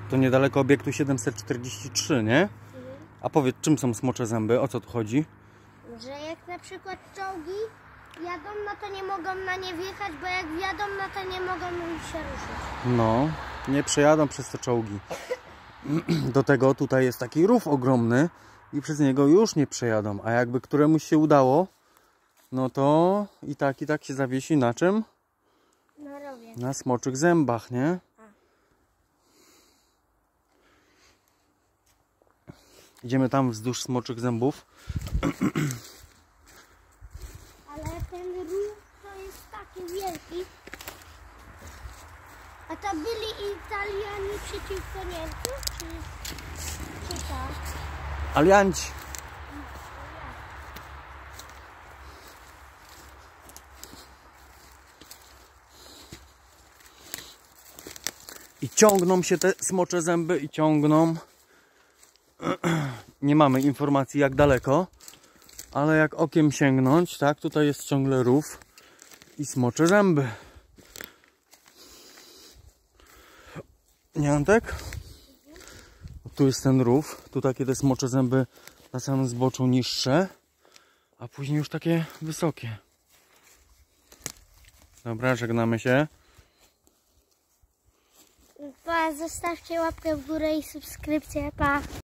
To niedaleko obiektu 743, nie? A powiedz, czym są smocze zęby? O co tu chodzi? Że jak na przykład czołgi jadą, no to nie mogą na nie wjechać, bo jak wjadą, no to nie mogą się ruszyć. No, nie przejadą przez te czołgi. Do tego tutaj jest taki rów ogromny i przez niego już nie przejadą. A jakby któremuś się udało, no to i tak się zawiesi na czym? Na rowie. Na smoczych zębach, nie? Idziemy tam wzdłuż smoczych zębów. Ale ten rów to jest taki wielki. A to byli Italianie przeciwko Niemcom? Czy co? Alianci. I ciągną się te smocze zęby i ciągną. Nie mamy informacji jak daleko, ale jak okiem sięgnąć, tak, tutaj jest ciągle rów i smocze zęby. Nie, Antek? Tu jest ten rów, tu takie te smocze zęby na samym zboczu niższe, a później już takie wysokie. Dobra, żegnamy się. Zostawcie łapkę w górę i subskrypcję, pa!